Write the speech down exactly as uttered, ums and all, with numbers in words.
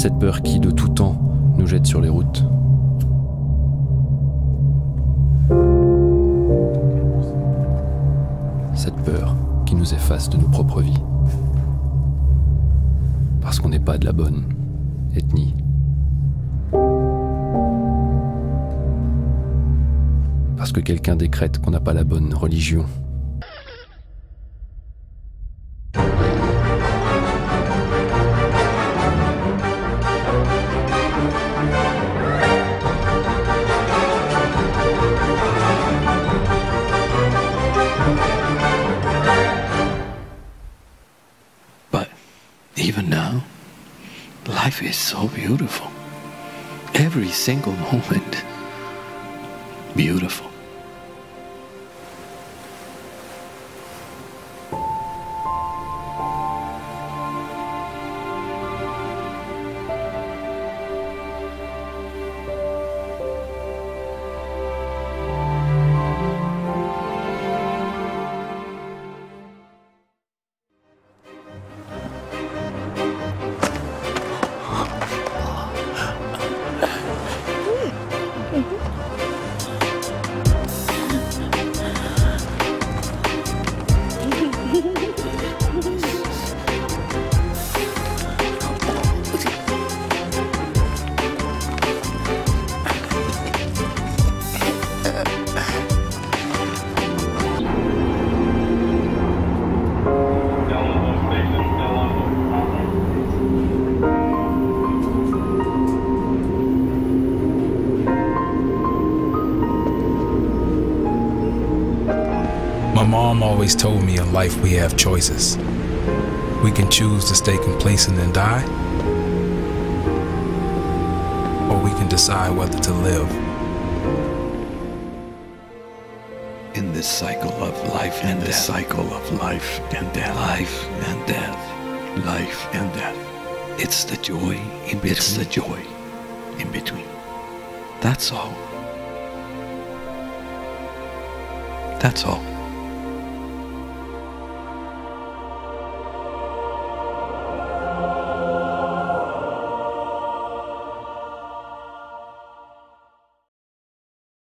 Cette peur qui, de tout temps, nous jette sur les routes. Cette peur qui nous efface de nos propres vies. Parce qu'on n'est pas de la bonne ethnie. Parce que quelqu'un décrète qu'on n'a pas la bonne religion. But even now, life is so beautiful. Every single moment, beautiful. My mom always told me in life we have choices. We can choose to stay complacent and die, or we can decide whether to live. In this cycle of life and death. cycle of life and death. Life and death. Life and death. It's the joy in between. It's the joy in between. That's all. That's all.